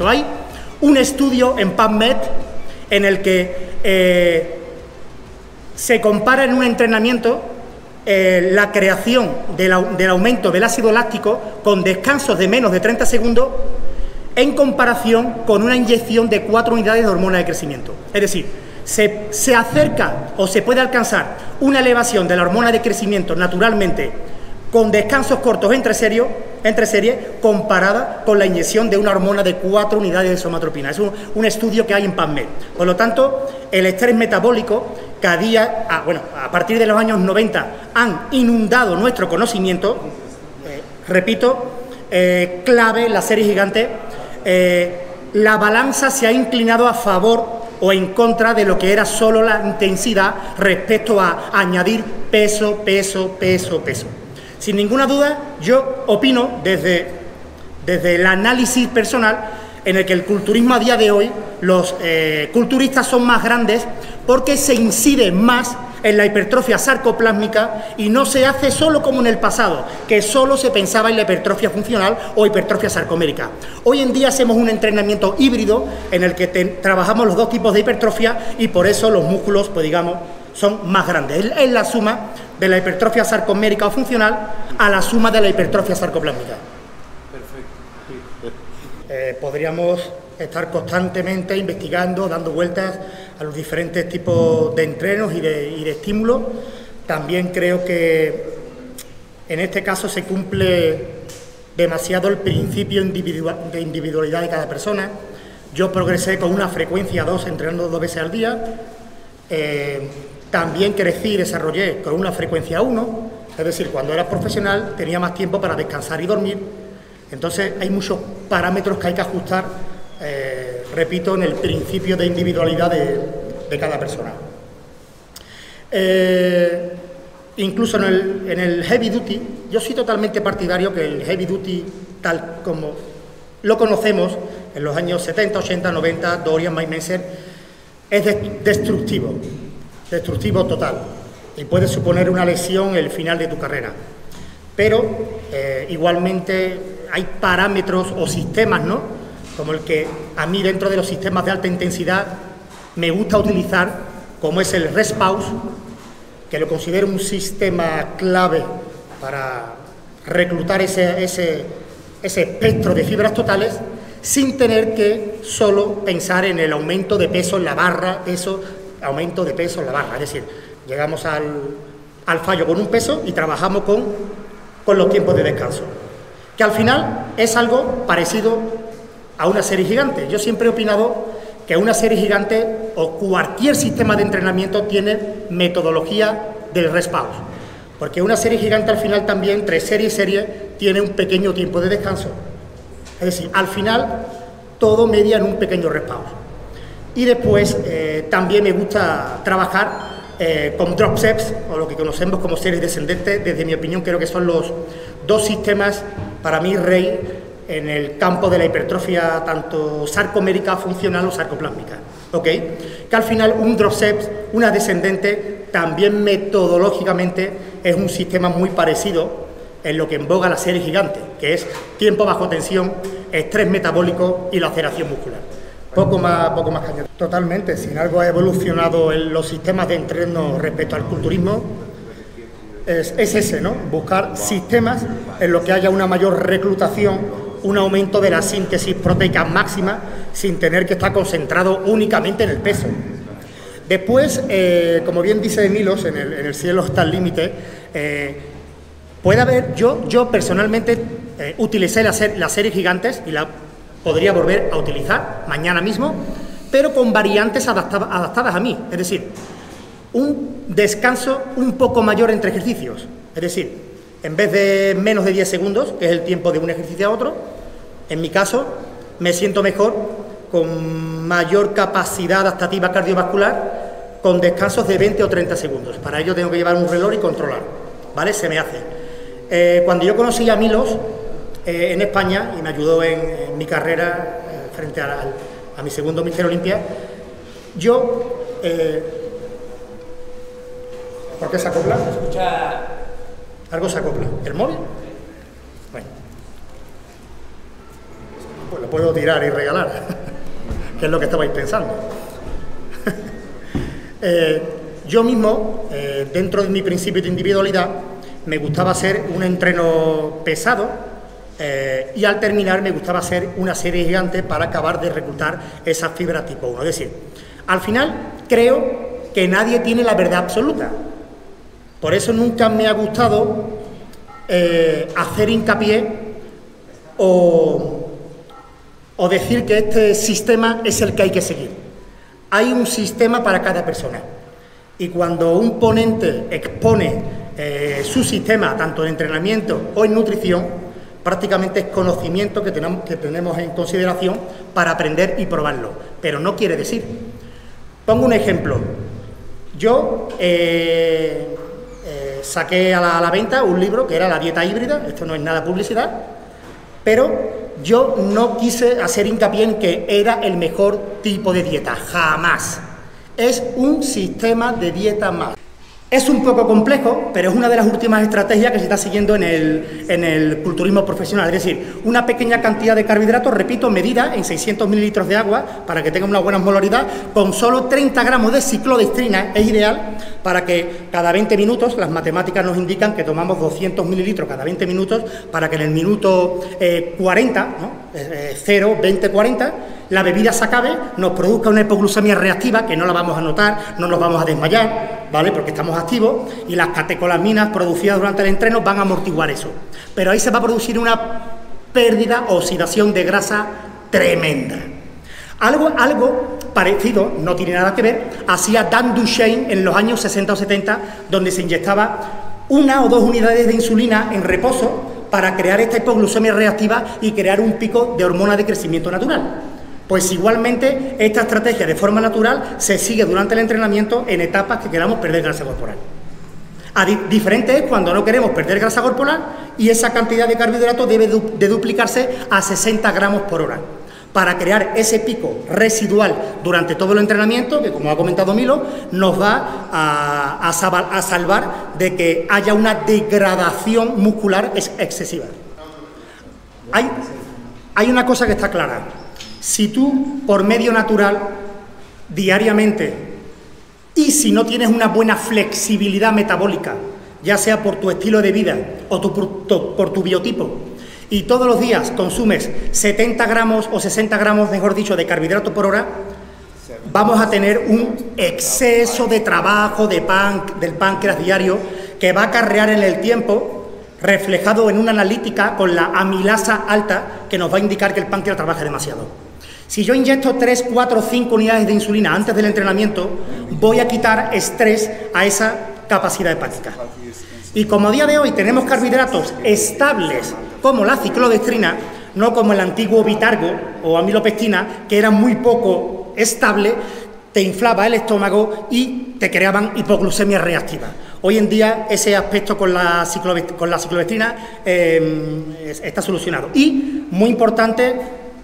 entrenamiento. Hay un estudio en PubMed en el que se compara en un entrenamiento la creación del aumento del ácido láctico con descansos de menos de 30 segundos en comparación con una inyección de 4 unidades de hormona de crecimiento. Es decir, se acerca o se puede alcanzar una elevación de la hormona de crecimiento naturalmente con descansos cortos entre series comparada con la inyección de una hormona de 4 unidades de somatropina. Es un estudio que hay en PubMed. Por lo tanto, el estrés metabólico que a partir de los años 90 han inundado nuestro conocimiento, repito, clave la serie gigante, la balanza se ha inclinado a favor o en contra de lo que era solo la intensidad respecto a añadir peso. Sin ninguna duda, yo opino desde el análisis personal en el que el culturismo a día de hoy, los culturistas son más grandes porque se incide más en la hipertrofia sarcoplásmica y no se hace solo como en el pasado, que solo se pensaba en la hipertrofia funcional o hipertrofia sarcomérica. Hoy en día hacemos un entrenamiento híbrido en el que trabajamos los dos tipos de hipertrofia y por eso los músculos, pues digamos, son más grandes. Es la suma de la hipertrofia sarcomérica o funcional a la suma de la hipertrofia sarcoplásmica. Perfecto. Podríamos estar constantemente investigando, dando vueltas a los diferentes tipos de entrenos y de estímulos. También creo que en este caso se cumple demasiado el principio de individualidad de cada persona. Yo progresé con una frecuencia 2, entrenando 2 veces al día. También crecí y desarrollé con una frecuencia 1, es decir, cuando era profesional tenía más tiempo para descansar y dormir. Entonces hay muchos parámetros que hay que ajustar, repito, en el principio de individualidad de cada persona. Incluso en el heavy duty, yo soy totalmente partidario que el heavy duty, tal como lo conocemos en los años 70, 80, 90, Dorian, Mike Mentzer, es destructivo total y puede suponer una lesión el final de tu carrera. Pero igualmente hay parámetros o sistemas, ¿no?, como el que a mí dentro de los sistemas de alta intensidad me gusta utilizar, como es el rest pause, que lo considero un sistema clave para reclutar ese espectro de fibras totales sin tener que solo pensar en el aumento de peso en la barra, aumento de peso en la barra. Es decir, llegamos al fallo con un peso y trabajamos con los tiempos de descanso, que al final es algo parecido a una serie gigante. Yo siempre he opinado que una serie gigante o cualquier sistema de entrenamiento tiene metodología del rest pause, porque una serie gigante al final también, entre serie y serie, tiene un pequeño tiempo de descanso. Es decir, al final todo media en un pequeño rest pause. Y después también me gusta trabajar con drop steps, o lo que conocemos como series descendentes. Desde mi opinión creo que son los dos sistemas para mí rey en el campo de la hipertrofia tanto sarcomérica, funcional o sarcoplásmica, ¿ok? Que al final un drop steps, una descendente, también metodológicamente es un sistema muy parecido en lo que en boga la serie gigante, que es tiempo bajo tensión, estrés metabólico y la aceleración muscular. Poco más que añadir. Totalmente, si en algo ha evolucionado en los sistemas de entreno respecto al culturismo, es ese, ¿no? Buscar sistemas en los que haya una mayor reclutación, un aumento de la síntesis proteica máxima, sin tener que estar concentrado únicamente en el peso. Después, como bien dice Milos, en el cielo está el límite. Puede haber, yo personalmente utilicé las series gigantes y la podría volver a utilizar mañana mismo, pero con variantes adaptadas a mí. Es decir, un descanso un poco mayor entre ejercicios. Es decir, en vez de menos de 10 segundos, que es el tiempo de un ejercicio a otro, en mi caso me siento mejor con mayor capacidad adaptativa cardiovascular, con descansos de 20 o 30 segundos. Para ello tengo que llevar un reloj y controlar, ¿vale? Se me hace. Cuando yo conocí a Milos en España, y me ayudó en mi carrera frente a mi segundo Mister Olympia, yo... ¿por qué se acopla? ¿Se escucha? Algo se acopla. ¿El móvil? Bueno. Pues que puedo tirar y regalar, que es lo que estabais pensando. Yo mismo, dentro de mi principio de individualidad, me gustaba hacer un entreno pesado y al terminar me gustaba hacer una serie gigante para acabar de reclutar esas fibras tipo 1. Es decir, al final creo que nadie tiene la verdad absoluta. Por eso nunca me ha gustado hacer hincapié o decir que este sistema es el que hay que seguir. Hay un sistema para cada persona. Y cuando un ponente expone su sistema, tanto en entrenamiento o en nutrición, prácticamente es conocimiento que tenemos en consideración para aprender y probarlo. Pero no quiere decir. Pongo un ejemplo. Yo saqué a la venta un libro que era La dieta híbrida, esto no es nada publicidad, pero yo no quise hacer hincapié en que era el mejor tipo de dieta, jamás. Es un sistema de dieta más. Es un poco complejo, pero es una de las últimas estrategias que se está siguiendo en el culturismo profesional. Es decir, una pequeña cantidad de carbohidratos, repito, medida en 600 mililitros de agua, para que tenga una buena osmolaridad, con solo 30 gramos de ciclodestrina, es ideal para que cada 20 minutos, las matemáticas nos indican que tomamos 200 mililitros cada 20 minutos, para que en el minuto 40, ¿no? 0, 20, 40, la bebida se acabe, nos produzca una hipoglucemia reactiva, que no la vamos a notar, no nos vamos a desmayar, ¿vale? Porque estamos activos, y las catecolaminas producidas durante el entreno van a amortiguar eso. Pero ahí se va a producir una pérdida o oxidación de grasa tremenda. Algo parecido, no tiene nada que ver, hacía Dan Duchaine en los años 60 o 70, donde se inyectaba 1 o 2 unidades de insulina en reposo para crear esta hipoglucemia reactiva y crear un pico de hormona de crecimiento natural. Pues igualmente esta estrategia de forma natural se sigue durante el entrenamiento en etapas que queramos perder grasa corporal. Diferente es cuando no queremos perder grasa corporal y esa cantidad de carbohidratos debe de duplicarse a 60 gramos por hora para crear ese pico residual durante todo el entrenamiento que, como ha comentado Milo, nos va a salvar de que haya una degradación muscular excesiva. Hay una cosa que está clara. Si tú, por medio natural, diariamente, y si no tienes una buena flexibilidad metabólica, ya sea por tu estilo de vida o por tu biotipo, y todos los días consumes 70 gramos o 60 gramos, mejor dicho, de carbohidrato por hora, vamos a tener un exceso de trabajo del páncreas diario que va a acarrear en el tiempo, reflejado en una analítica con la amilasa alta, que nos va a indicar que el páncreas trabaja demasiado. Si yo inyecto 3, 4, 5 unidades de insulina antes del entrenamiento, voy a quitar estrés a esa capacidad hepática. Y como a día de hoy tenemos carbohidratos estables, como la ciclodestrina, no como el antiguo Vitargo o amilopectina, que era muy poco estable, te inflaba el estómago y te creaban hipoglucemia reactiva. Hoy en día ese aspecto con la ciclodestrina está solucionado. Y, muy importante,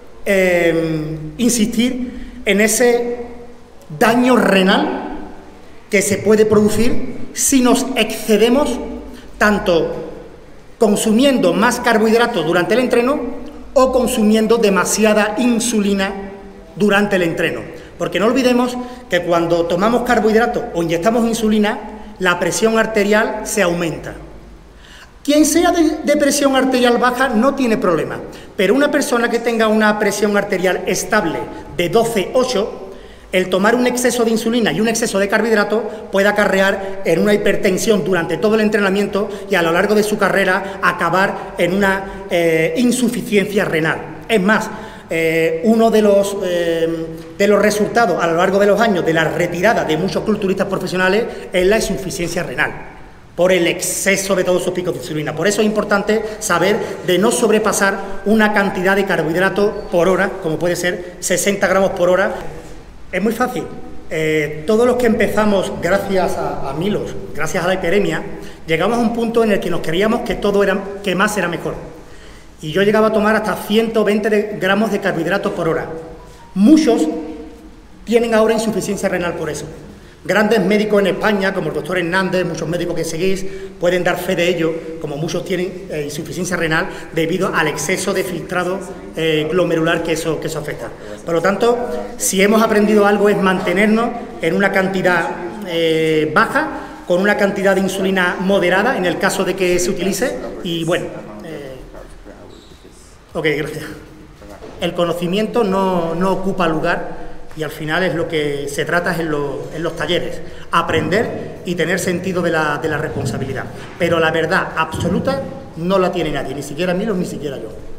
insistir en ese daño renal que se puede producir si nos excedemos tanto consumiendo más carbohidratos durante el entreno o consumiendo demasiada insulina durante el entreno. Porque no olvidemos que cuando tomamos carbohidratos o inyectamos insulina, la presión arterial se aumenta. Quien sea de presión arterial baja no tiene problema, pero una persona que tenga una presión arterial estable de 12,8, el tomar un exceso de insulina y un exceso de carbohidrato puede acarrear en una hipertensión durante todo el entrenamiento y a lo largo de su carrera acabar en una insuficiencia renal. Es más, uno de los resultados a lo largo de los años de la retirada de muchos culturistas profesionales es la insuficiencia renal, por el exceso de todos esos picos de insulina. Por eso es importante saber de no sobrepasar una cantidad de carbohidrato por hora, como puede ser 60 gramos por hora. Es muy fácil. Todos los que empezamos gracias a Milos, gracias a la hiperemia, llegamos a un punto en el que nos creíamos que más era mejor. Y yo llegaba a tomar hasta 120 gramos de carbohidratos por hora. Muchos tienen ahora insuficiencia renal por eso. Grandes médicos en España, como el doctor Hernández, muchos médicos que seguís, pueden dar fe de ello, como muchos tienen insuficiencia renal debido al exceso de filtrado glomerular que eso afecta. Por lo tanto, si hemos aprendido algo es mantenernos en una cantidad baja, con una cantidad de insulina moderada, en el caso de que se utilice, y bueno, ok, gracias. El conocimiento no ocupa lugar, y al final es lo que se trata en los talleres, aprender y tener sentido de la responsabilidad. Pero la verdad absoluta no la tiene nadie, ni siquiera Milo, ni siquiera yo.